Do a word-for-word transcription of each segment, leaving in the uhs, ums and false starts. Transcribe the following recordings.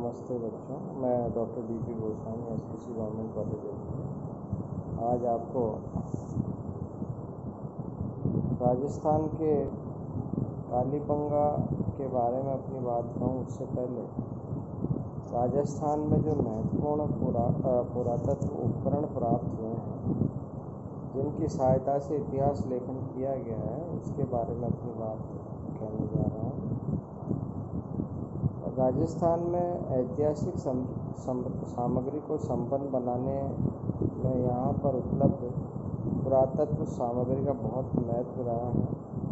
नमस्ते बच्चों, मैं doctor D P Goswami S P C government college में आज आपको राजस्थान के कालीबंगा के बारे में अपनी बात कहूँ उससे पहले राजस्थान में जो महत्वपूर्ण पुरा पुरातत्व उपकरण प्राप्त हुए हैं जिनकी सहायता से इतिहास लेखन किया गया है उसके बारे में अपनी बात कहने जा रहा हूँ। राजस्थान में ऐतिहासिक सामग्री को संपन्न बनाने में यहाँ पर उपलब्ध पुरातत्व सामग्री का बहुत महत्व रहा है।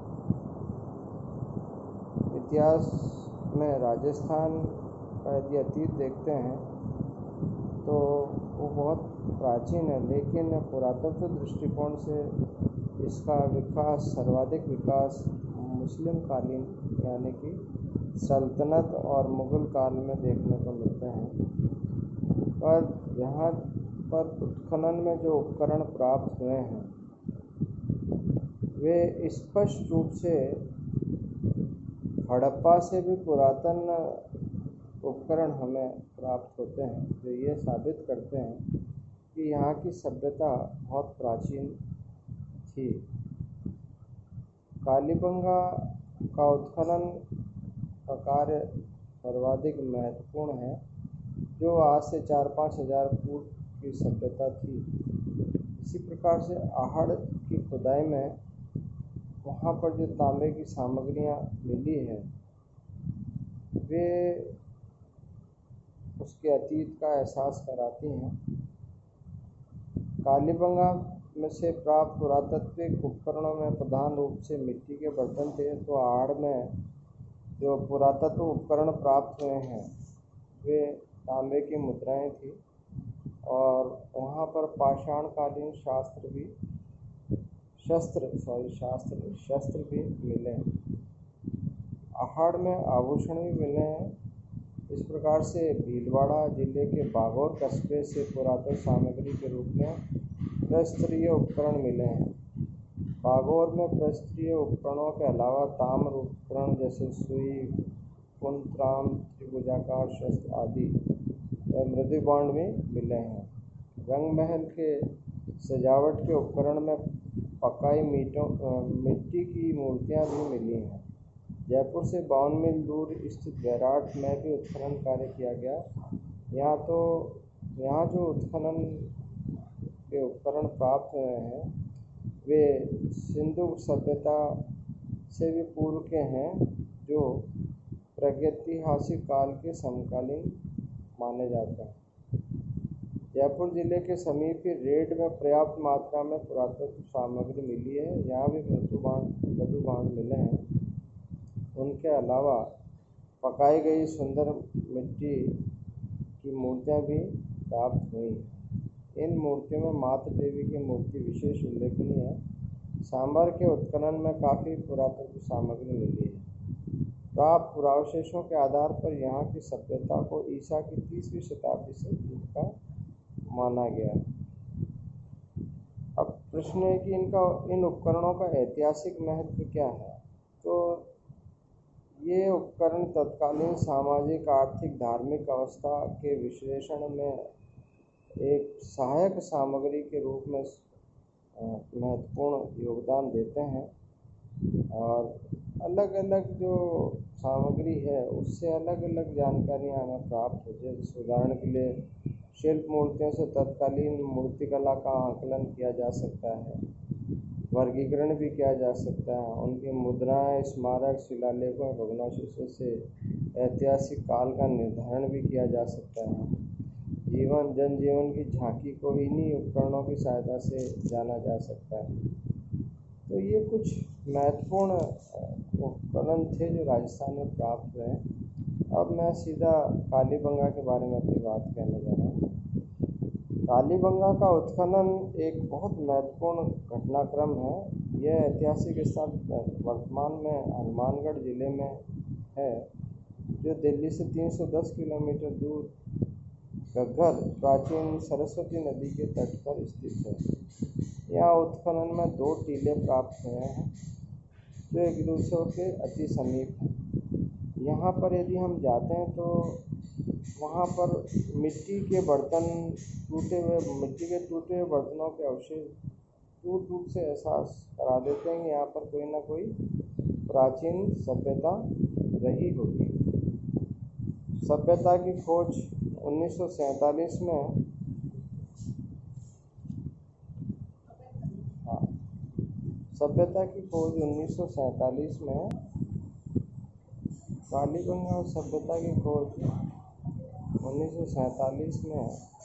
इतिहास में राजस्थान का यदि अतीत देखते हैं तो वो बहुत प्राचीन है, लेकिन पुरातत्व दृष्टिकोण से इसका विकास सर्वाधिक विकास मुस्लिम कालीन यानी कि सल्तनत और मुग़ल काल में देखने को मिलते हैं। पर यहाँ पर उत्खनन में जो उपकरण प्राप्त हुए हैं वे स्पष्ट रूप से हड़प्पा से भी पुरातन उपकरण हमें प्राप्त होते हैं, जो ये साबित करते हैं कि यहाँ की सभ्यता बहुत प्राचीन थी। कालीबंगा का उत्खनन का कार्य सर्वाधिक महत्वपूर्ण है, जो आज से चार पाँच हजार पूर्व की सभ्यता थी। इसी प्रकार से आहड़ की खुदाई में वहाँ पर जो तांबे की सामग्रियाँ मिली है वे उसके अतीत का एहसास कराती हैं। कालीबंगा में से प्राप्त पुरातात्विक उपकरणों में प्रधान रूप से मिट्टी के बर्तन थे, तो आहड़ में जो पुरातत्व उपकरण प्राप्त हुए हैं वे तांबे की मुद्राएं थी और वहाँ पर पाषाणकालीन शास्त्र भी शस्त्र सॉरी शास्त्र शस्त्र भी मिले। आहड़ में आभूषण भी मिले हैं। इस प्रकार से भीलवाड़ा जिले के बागौर कस्बे से पुरातत्व सामग्री के रूप में प्रस्तरीय उपकरण मिले हैं। बागौर में प्रस्तरीय उपकरणों के अलावा ताम्र उपकरण जैसे सुई, कुंत्राम, त्रिभुजाकार शस्त्र आदि मृदुबांड भी मिले हैं। रंग महल के सजावट के उपकरण में पकाई मीटों मिट्टी की मूर्तियां भी मिली हैं। जयपुर से बावन मील दूर स्थित बैराट में भी उत्खनन कार्य किया गया। यहाँ तो यहाँ जो उत्खनन के उपकरण प्राप्त हुए हैं वे सिंधु सभ्यता से भी पूर्व के हैं, जो प्रागैतिहासिक काल के समकालीन माने जाते हैं। जयपुर जिले के समीप ही रेड में पर्याप्त मात्रा में पुरातत्व सामग्री मिली है। यहाँ भी मृदुबांध मृदुबांध मिले हैं। उनके अलावा पकाई गई सुंदर मिट्टी की मूर्तियाँ भी प्राप्त हुई हैं। इन मूर्तियों में माता देवी की मूर्ति विशेष उल्लेखनीय है। सांभर के उत्खनन में काफ़ी पुरातत्व सामग्री मिली है। प्राप्त पुरावशेषों के आधार पर यहाँ की सभ्यता को ईसा की तीसवीं शताब्दी से पूर्व का माना गया। अब प्रश्न है कि इनका इन उपकरणों का ऐतिहासिक महत्व क्या है। तो ये उपकरण तत्कालीन सामाजिक, आर्थिक, धार्मिक अवस्था के विश्लेषण में एक सहायक सामग्री के रूप में महत्वपूर्ण योगदान देते हैं और अलग अलग जो सामग्री है उससे अलग अलग जानकारियाँ हमें प्राप्त होती है। जैसे उदाहरण के लिए शिल्प मूर्तियों से तत्कालीन मूर्तिकला का आकलन किया जा सकता है, वर्गीकरण भी किया जा सकता है। उनकी मुद्राएं, स्मारक, शिलालेखों, भग्नावशेषों से ऐतिहासिक काल का निर्धारण भी किया जा सकता है। जीवन जनजीवन की झांकी को इन्हीं उपकरणों की सहायता से जाना जा सकता है। तो ये कुछ महत्वपूर्ण उपकरण थे जो राजस्थान में प्राप्त हुए हैं। अब मैं सीधा कालीबंगा के बारे में अपनी बात कहने जा रहा हूँ। कालीबंगा का उत्खनन एक बहुत महत्वपूर्ण घटनाक्रम है। यह ऐतिहासिक स्थान वर्तमान में हनुमानगढ़ जिले में है, जो दिल्ली से तीन सौ दस किलोमीटर दूर घग्गर प्राचीन सरस्वती नदी के तट पर स्थित है। यहाँ उत्खनन में दो टीले प्राप्त हुए हैं जो एक दूसरे के अति समीप हैं। यहाँ पर यदि हम जाते हैं तो वहाँ पर मिट्टी के बर्तन टूटे हुए मिट्टी के टूटे हुए बर्तनों के अवशेष दूर दूर से एहसास करा देते हैं कि यहाँ पर कोई ना कोई प्राचीन सभ्यता रही होगी। सभ्यता की खोज उन्नीस सौ सैंतालीस में हाँ सभ्यता की खोज उन्नीस सौ सैंतालीस में कालीबंगा और सभ्यता की खोज उन्नीस सौ सैंतालीस में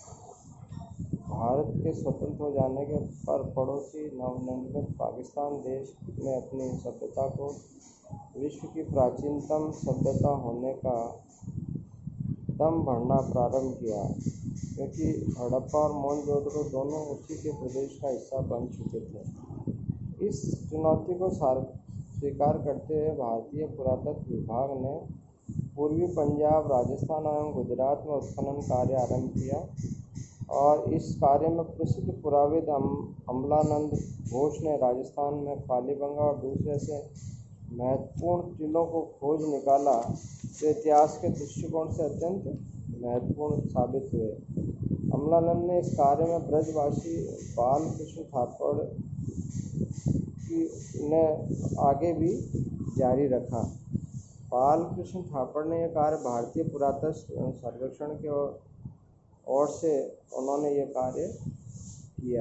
भारत के स्वतंत्र हो जाने के पर पड़ोसी नवनिर्मित पाकिस्तान देश ने अपनी सभ्यता को विश्व की प्राचीनतम सभ्यता होने का दम भरना प्रारंभ किया, क्योंकि हड़प्पा और मोहनजोदड़ो दोनों उसी के प्रदेश का हिस्सा बन चुके थे। इस चुनौती को स्वीकार करते हुए भारतीय पुरातत्व विभाग ने पूर्वी पंजाब, राजस्थान एवं गुजरात में उत्खनन कार्य आरंभ किया और इस कार्य में प्रसिद्ध पुराविद अमलानंद घोष ने राजस्थान में कालीबंगा और दूसरे से महत्वपूर्ण टीलों को खोज निकाला जो इतिहास के दृष्टिकोण से अत्यंत महत्वपूर्ण साबित हुए। अमलानंद ने इस कार्य में ब्रजवासी बालकृष्ण थापड़ की ने आगे भी जारी रखा। बालकृष्ण थापड़ ने यह कार्य भारतीय पुरातत्व सर्वेक्षण के ओर से उन्होंने ये कार्य किया।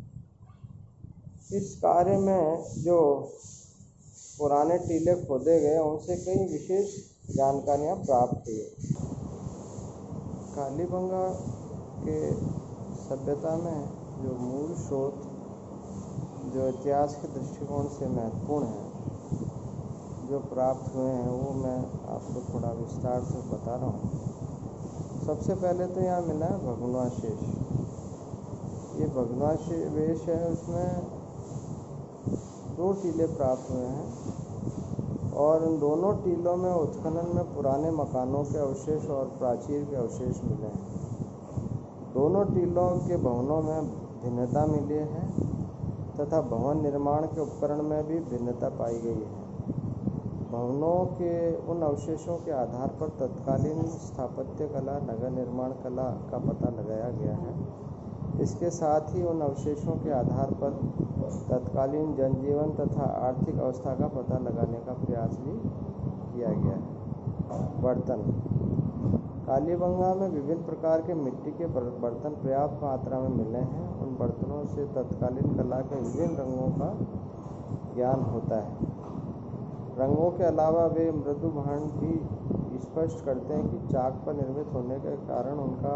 इस कार्य में जो पुराने टीले खोदे गए उनसे कई विशेष जानकारियाँ प्राप्त हुई। कालीबंगा के सभ्यता में जो मूल स्रोत जो इतिहास के दृष्टिकोण से महत्वपूर्ण हैं जो प्राप्त हुए हैं वो मैं आपको थोड़ा विस्तार से बता रहा हूँ। सबसे पहले तो यहाँ मिला है भग्नावशेष। ये भग्नावशेष है, उसमें दो टीले प्राप्त हुए हैं और उन दोनों टीलों में उत्खनन में पुराने मकानों के अवशेष और प्राचीर के अवशेष मिले हैं। दोनों टीलों के भवनों में भिन्नता मिली है तथा भवन निर्माण के उपकरण में भी भिन्नता पाई गई है। भवनों के उन अवशेषों के आधार पर तत्कालीन स्थापत्य कला, नगर निर्माण कला का पता लगाया गया है। इसके साथ ही उन अवशेषों के आधार पर तत्कालीन जनजीवन तथा आर्थिक अवस्था का पता लगाने का प्रयास भी किया गया है। बर्तन कालीबंगा में विभिन्न प्रकार के मिट्टी के बर्तन पर्याप्त मात्रा में मिले हैं। उन बर्तनों से तत्कालीन कला के विभिन्न रंगों का ज्ञान होता है। रंगों के अलावा वे मृदु भाण भी स्पष्ट करते हैं कि चाक पर निर्मित होने के कारण उनका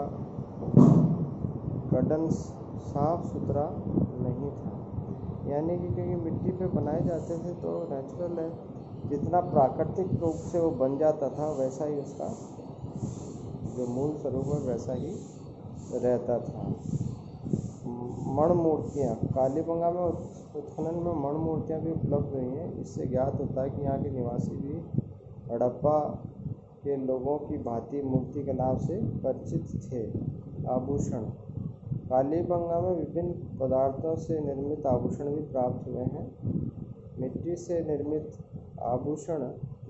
गठन साफ सुथरा नहीं था, यानी कि क्योंकि मिट्टी पे बनाए जाते थे तो नेचुरल है, जितना प्राकृतिक रूप से वो बन जाता था वैसा ही उसका जो मूल स्वरूप है वैसा ही रहता था। मण मूर्तियाँ कालीबंगा में उत्खनन में मण मूर्तियाँ भी उपलब्ध हुई हैं। इससे ज्ञात होता है कि यहाँ के निवासी भी हड़प्पा के लोगों की भांति मूर्ति के नाम से परिचित थे। आभूषण कालीबंगा में विभिन्न पदार्थों से निर्मित आभूषण भी प्राप्त हुए हैं। मिट्टी से निर्मित आभूषण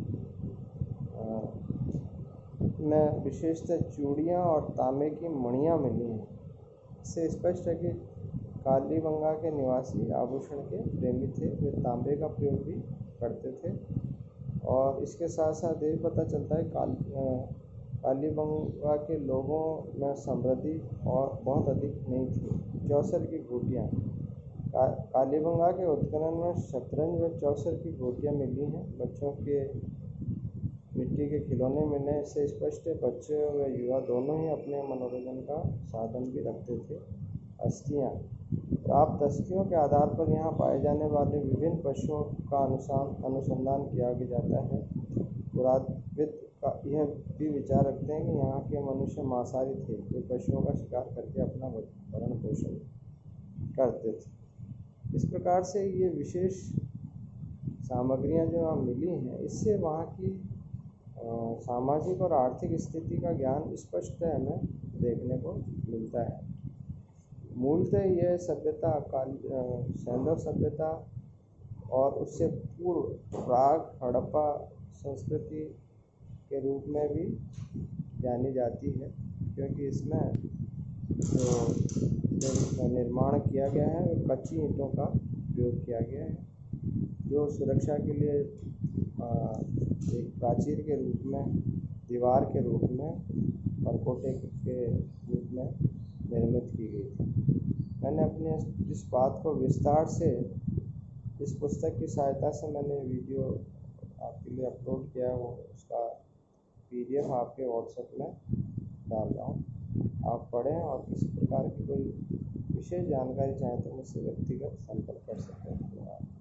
में विशेषतः चूड़ियाँ और तांबे की मणियाँ मिली हैं। इससे स्पष्ट है कि कालीबंगा के निवासी आभूषण के प्रेमी थे। वे तांबे का प्रयोग भी करते थे और इसके साथ साथ ये पता चलता है काल कालीबंगा के लोगों में समृद्धि और बहुत अधिक नहीं थी। चौसर की गोटियाँ का, कालीबंगा के उत्खनन में शतरंज व चौसर की गोटियाँ मिली हैं। बच्चों के मिट्टी के खिलौने मिले। इससे स्पष्ट है बच्चे व युवा दोनों ही अपने मनोरंजन का साधन भी रखते थे। अस्थियाँ प्राप्त अस्थियों के आधार पर यहाँ पाए जाने वाले विभिन्न पशुओं का अनुसान अनुसंधान किया जाता है। पुरातत्वविद का यह भी विचार रखते हैं कि यहाँ के मनुष्य मांसाहारी थे। वे पशुओं का शिकार करके अपना भरण पोषण करते थे। इस प्रकार से ये विशेष सामग्रियाँ जो वहाँ मिली हैं, इससे वहाँ की सामाजिक और आर्थिक स्थिति का ज्ञान स्पष्ट हमें देखने को मिलता है। मूलतः यह सभ्यता काल सैंधव सभ्यता और उससे पूर्व प्राग हड़प्पा संस्कृति के रूप में भी जानी जाती है, क्योंकि इसमें जो जो निर्माण किया गया है वो कच्ची ईंटों का उपयोग किया गया है, जो सुरक्षा के लिए एक प्राचीर के रूप में, दीवार के रूप में, परकोटे के रूप में निर्मित की गई थी। मैंने अपने इस बात को विस्तार से इस पुस्तक की सहायता से मैंने वीडियो आपके लिए अपलोड किया है, वो उसका पीडीएफ आपके व्हाट्सएप में डाल रहा हूँ, आप पढ़ें और किसी प्रकार की कोई विशेष जानकारी चाहें तो मुझसे व्यक्तिगत संपर्क कर सकते हैं।